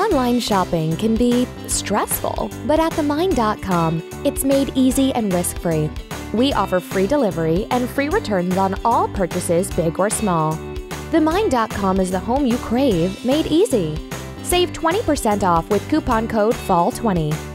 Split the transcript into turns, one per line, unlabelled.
Online shopping can be stressful, but at TheMind.com, it's made easy and risk-free. We offer free delivery and free returns on all purchases, big or small. TheMind.com is the home you crave, made easy. Save 20% off with coupon code FALL20.